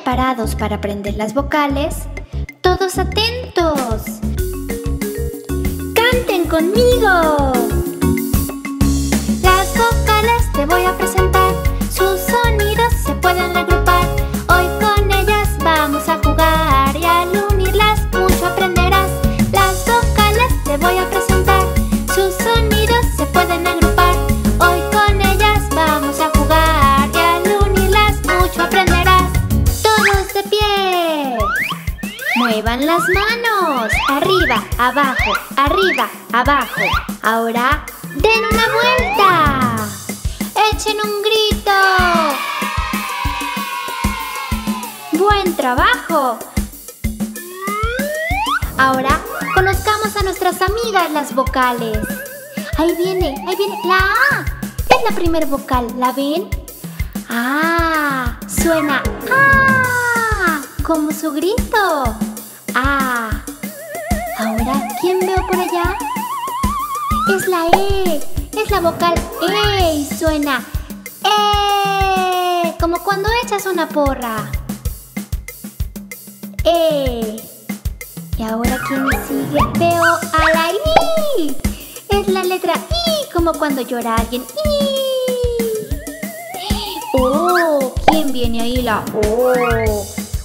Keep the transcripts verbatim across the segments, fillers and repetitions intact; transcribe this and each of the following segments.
preparados para aprender las vocales? ¡Todos atentos! ¡Canten conmigo! Las vocales te voy a presentar. Sus sonidos se pueden agrupar. Hoy con ellas vamos a jugar y al unirlas mucho aprenderás. Las vocales te voy a presentar. Sus sonidos se pueden agrupar. Hoy con ellas vamos a jugar y al unirlas mucho aprenderás. ¡Todos de pie! Muevan las manos. Arriba, abajo, arriba, abajo. Ahora den una vuelta. ¡Echen un grito! ¡Buen trabajo! Ahora conozcamos a nuestras amigas las vocales. Ahí viene, ahí viene. La A es la primer vocal. ¿La ven? ¡Ah! Suena ¡ah! Como su grito. ¡Ah! Ahora, ¿quién veo por allá? Es la E. Es la vocal E y suena E, como cuando echas una porra. E. Y ahora, ¿quién sigue? Veo a la I. Es la letra I, como cuando llora alguien. I. Oh, ¿quién viene ahí? La O.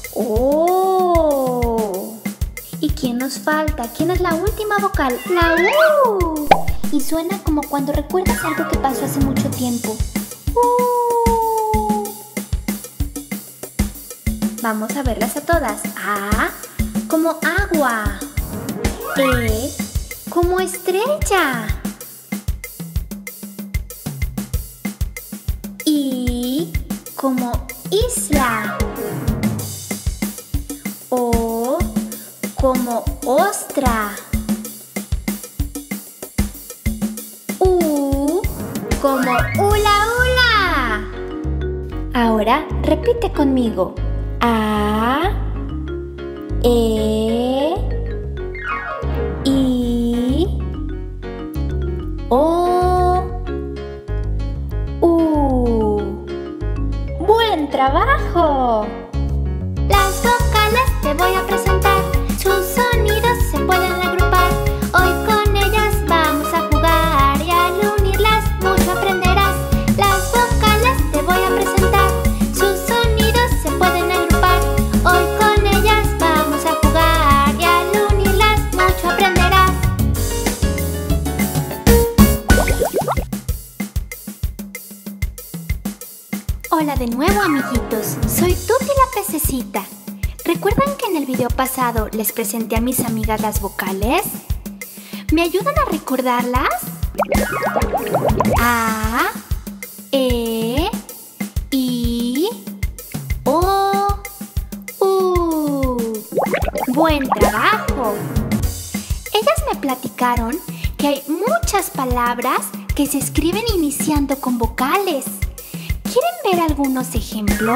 Oh. ¿Y quién nos falta? ¿Quién es la última vocal? La U. Y suena como cuando recuerdas algo que pasó hace mucho tiempo. Uh. Vamos a verlas a todas. A como agua. E como estrella. I como isla. O como ostra. Como hula hula. Ahora repite conmigo. A, E, I, O, U. ¡Buen trabajo! Las vocales te voy a presentar. Sus sonidos se pueden agrupar. Hoy con ellas vamos a jugar y al unirlas mucho aprenderás. Las vocales te voy a presentar. Sus sonidos se pueden agrupar. Hoy con ellas vamos a jugar y al unirlas mucho aprenderás. Hola de nuevo, amiguitos. Soy Tuti la pececita. ¿Recuerdan que en el video pasado les presenté a mis amigas las vocales? ¿Me ayudan a recordarlas? A, E, I, O, U. ¡Buen trabajo! Ellas me platicaron que hay muchas palabras que se escriben iniciando con vocales. ¿Quieren ver algunos ejemplos?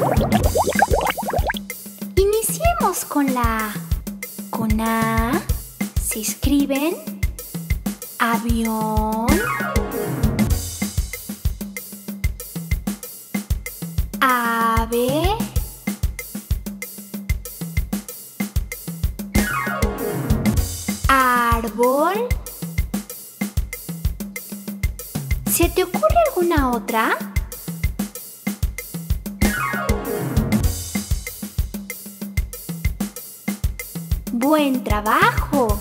Iniciemos con la A. Con A se escriben avión, ave, árbol. ¿Se te ocurre alguna otra? ¡Buen trabajo!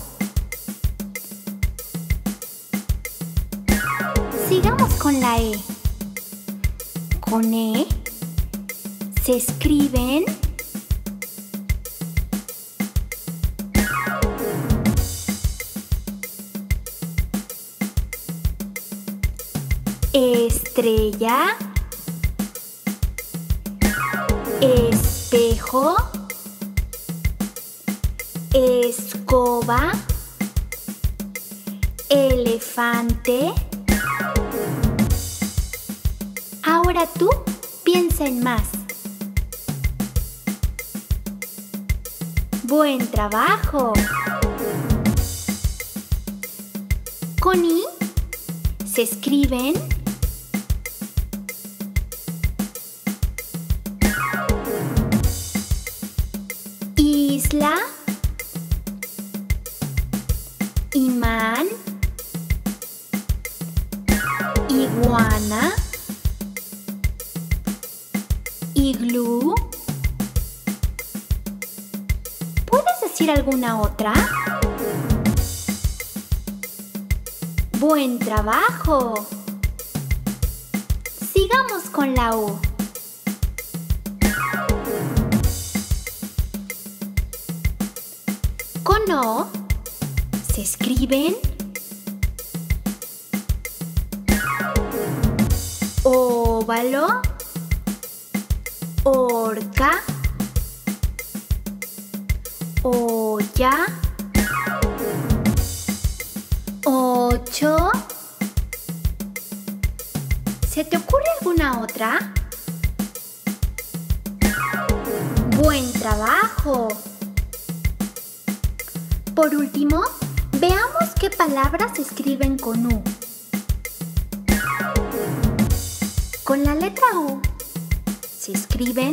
Sigamos con la E. Con E se escriben estrella, espejo, escoba, elefante. Ahora tú piensa en más. ¡Buen trabajo! Con I se escriben Isla, imán, iguana, iglú. ¿Puedes decir alguna otra? ¡Buen trabajo! Sigamos con la U. Con O se escriben óvalo, orca, olla, ocho. ¿Se te ocurre alguna otra? ¡Buen trabajo! Por último, veamos qué palabras se escriben con U. Con la letra U se escriben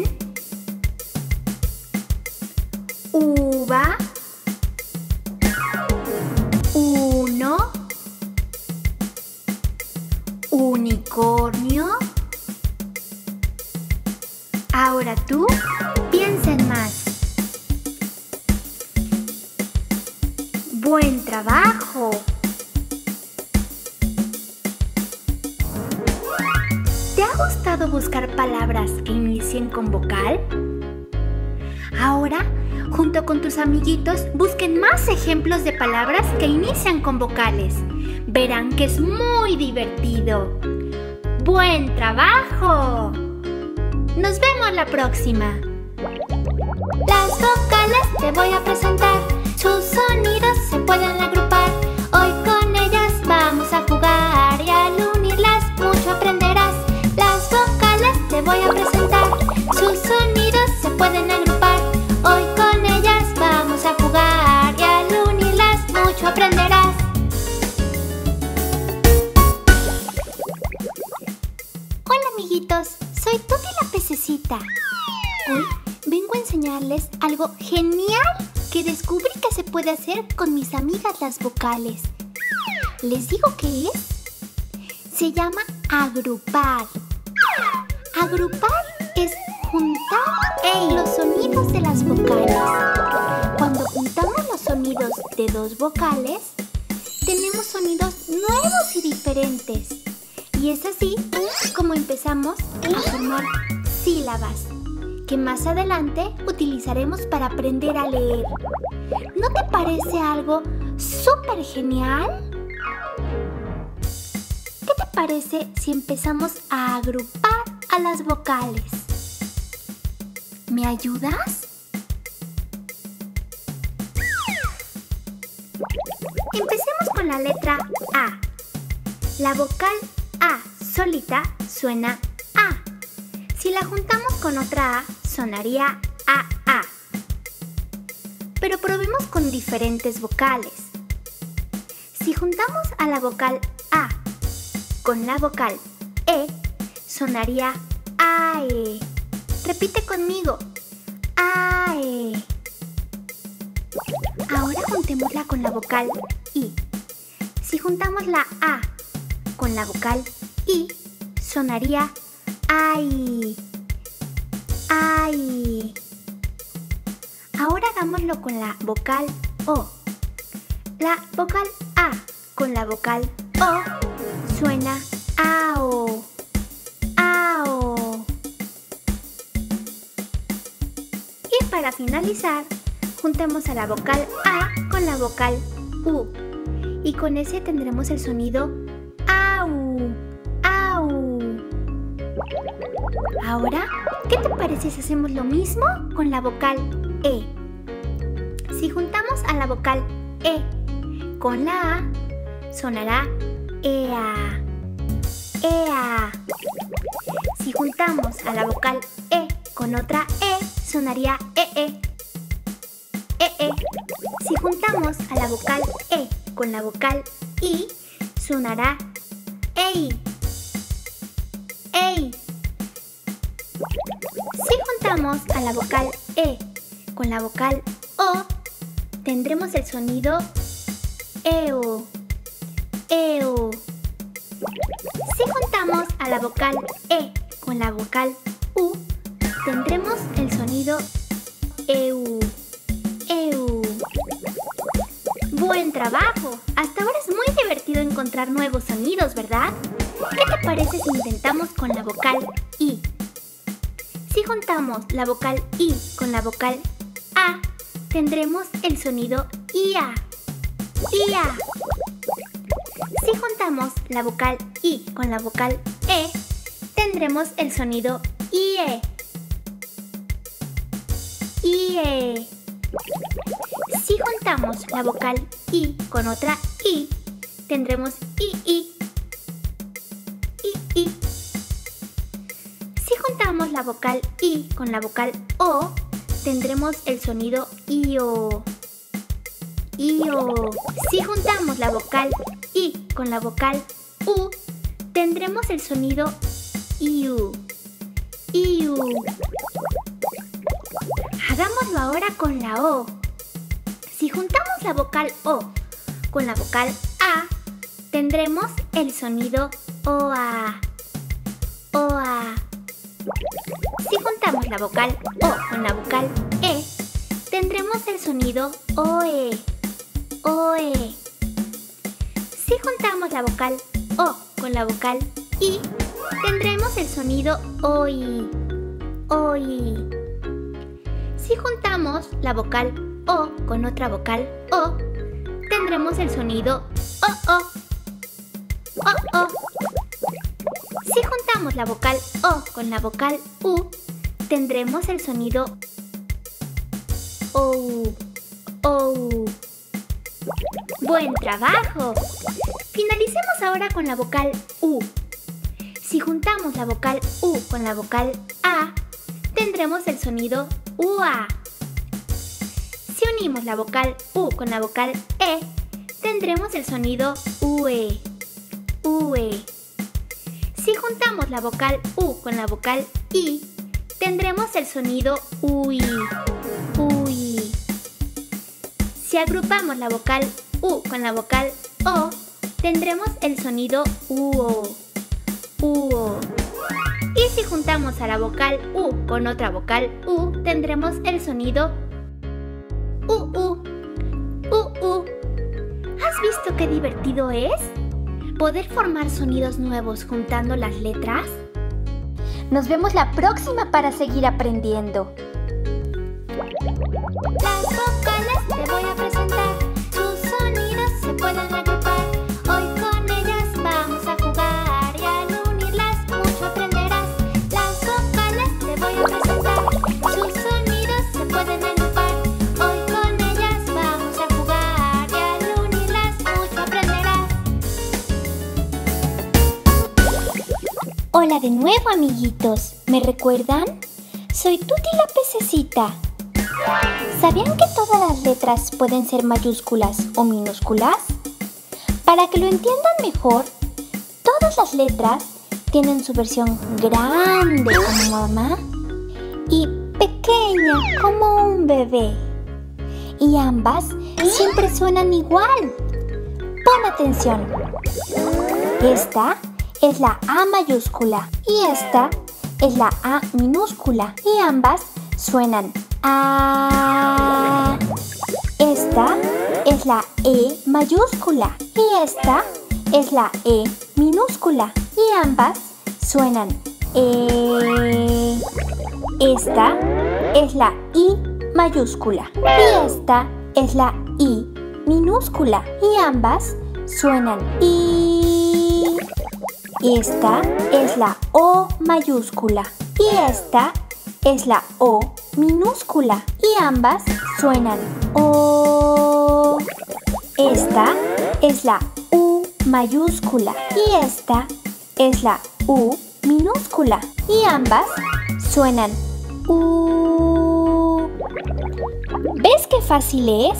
uva, uno, unicornio. Ahora tú piensa en más. ¡Buen trabajo! ¿Te ha gustado buscar palabras que inicien con vocal? Ahora, junto con tus amiguitos, busquen más ejemplos de palabras que inician con vocales. Verán que es muy divertido. ¡Buen trabajo! ¡Nos vemos la próxima! Las vocales te voy a presentar. Sus sonidos se pueden agrupar. Hoy con ellas vamos a jugar y al unirlas mucho aprenderás. Las vocales te voy a presentar. Sus sonidos se pueden agrupar. Hoy con ellas vamos a jugar y al unirlas mucho aprenderás. Hola amiguitos, soy Tuti la pececita. Hoy vengo a enseñarles algo genial que descubrí que se puede hacer con mis amigas las vocales. ¿Les digo qué es? Se llama agrupar. Agrupar es juntar los sonidos de las vocales. Cuando juntamos los sonidos de dos vocales, tenemos sonidos nuevos y diferentes. Y es así como empezamos a formar sílabas, que más adelante utilizaremos para aprender a leer. ¿No te parece algo súper genial? ¿Qué te parece si empezamos a agrupar a las vocales? ¿Me ayudas? Empecemos con la letra A. La vocal A solita suena A. Si la juntamos con otra A, sonaría A A. Pero probemos con diferentes vocales. Si juntamos a la vocal A con la vocal E, sonaría AE. Repite conmigo. AE. Ahora juntémosla con la vocal I. Si juntamos la A con la vocal I, sonaría ¡ay! ¡Ay! Ahora hagámoslo con la vocal O. La vocal A con la vocal O suena AO. AO. Y para finalizar, juntemos a la vocal A con la vocal U. Y con ese tendremos el sonido AU. AU. Ahora, ¿qué te parece si hacemos lo mismo con la vocal E? Si juntamos a la vocal E con la A, sonará EA. EA. Si juntamos a la vocal E con otra E, sonaría EE. EE. Si juntamos a la vocal E con la vocal I, sonará EI. EI. Si juntamos a la vocal E con la vocal O, O, tendremos el sonido eu, eu. Si juntamos a la vocal E con la vocal U, tendremos el sonido eu, eu. ¡Buen trabajo! Hasta ahora es muy divertido encontrar nuevos sonidos, ¿verdad? ¿Qué te parece si intentamos con la vocal I? Si juntamos la vocal I con la vocal A, tendremos el sonido ia, ia. Si juntamos la vocal I con la vocal E, tendremos el sonido ie, ie. Si juntamos la vocal I con otra I, tendremos i, i, i, i. Si juntamos la vocal I con la vocal O, tendremos el sonido io, io. Si juntamos la vocal I con la vocal U, tendremos el sonido iu, iu. Hagámoslo ahora con la O. Si juntamos la vocal O con la vocal A, tendremos el sonido oa, oa. Si juntamos la vocal O con la vocal E, tendremos el sonido oe, oe. Si juntamos la vocal O con la vocal I, tendremos el sonido oi, oi. Si juntamos la vocal O con otra vocal O, tendremos el sonido o-o, o-o. Si juntamos la vocal O con la vocal U, tendremos el sonido ou, ou. ¡Buen trabajo! Finalicemos ahora con la vocal U. Si juntamos la vocal U con la vocal A, tendremos el sonido ua. Si unimos la vocal U con la vocal E, tendremos el sonido ue, ue. Si juntamos la vocal U con la vocal I, tendremos el sonido ui, ui. Si agrupamos la vocal U con la vocal O, tendremos el sonido uo, uo. Y si juntamos a la vocal U con otra vocal U, tendremos el sonido u-u, u-u. ¿Has visto qué divertido es? ¿Poder formar sonidos nuevos juntando las letras? Nos vemos la próxima para seguir aprendiendo. Las vocales te voy a presentar. Sus sonidos se pueden agrupar. Hoy con ellas vamos a jugar y al unirlas mucho aprenderás. Las vocales te voy a presentar. Sus sonidos se pueden agrupar. Hoy con ellas vamos a jugar y al unirlas mucho aprenderás. Hola de nuevo, amiguitos. ¿Me recuerdan? Soy Tuti la pececita. ¿Sabían que todas las letras pueden ser mayúsculas o minúsculas? Para que lo entiendan mejor, todas las letras tienen su versión grande como mamá y pequeña como un bebé. Y ambas siempre suenan igual. Pon atención. Esta es la A mayúscula y esta es la A minúscula y ambas suenan A. Esta es la E mayúscula y esta es la E minúscula y ambas suenan E. Esta es la I mayúscula y esta es la I minúscula y ambas suenan I. Esta es la O mayúscula y esta es la O minúscula y ambas suenan O. Esta es la U mayúscula y esta es la U minúscula y ambas suenan U. ¿Ves qué fácil es?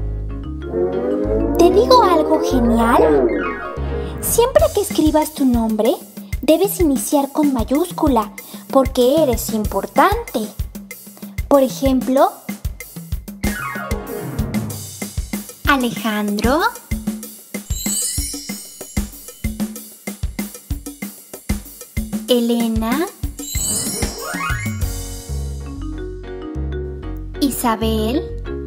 ¿Te digo algo genial? Siempre que escribas tu nombre, debes iniciar con mayúscula porque eres importante. Por ejemplo, Alejandro, Elena, Isabel,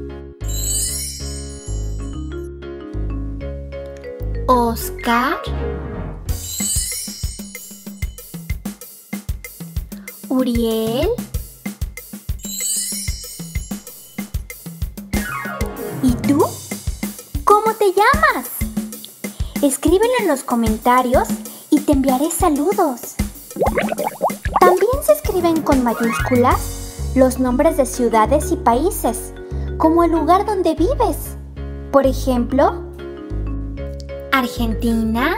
Oscar, Uriel. ¿Y tú? ¿Cómo te llamas? Escríbelo en los comentarios y te enviaré saludos. También se escriben con mayúsculas los nombres de ciudades y países, como el lugar donde vives. Por ejemplo, Argentina,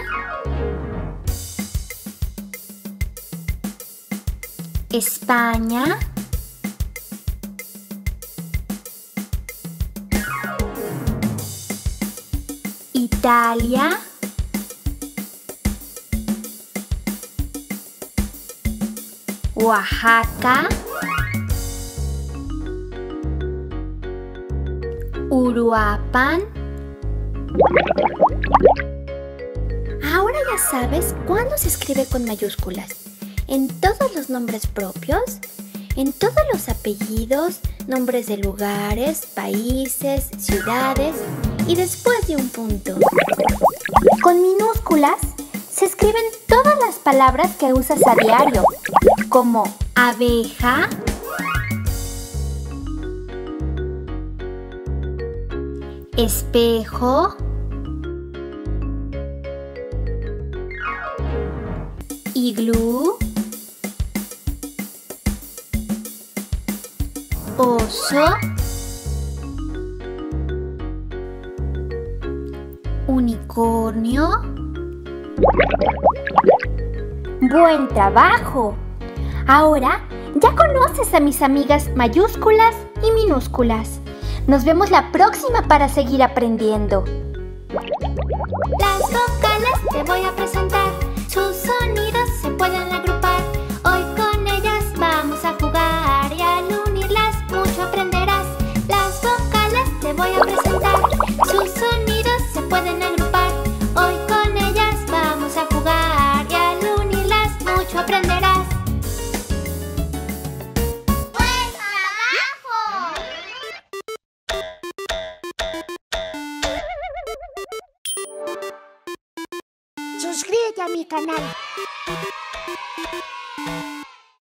España, Italia, Oaxaca, Uruapan. Ahora ya sabes cuándo se escribe con mayúsculas. En todos los nombres propios, en todos los apellidos, nombres de lugares, países, ciudades y después de un punto. Con minúsculas se escriben todas las palabras que usas a diario, como abeja, espejo, iglú, oso, unicornio. ¡Buen trabajo! Ahora ya conoces a mis amigas mayúsculas y minúsculas. Nos vemos la próxima para seguir aprendiendo. Las vocales te voy a presentar. Sus sonidos se pueden agrupar. Hoy con ellas vamos a jugar y al unirlas mucho aprenderás. Las vocales te voy a presentar. Sus sonidos se pueden agrupar. Hoy con ellas vamos a jugar y al unirlas mucho aprenderás. ¡Buen trabajo! Suscríbete a mi canal.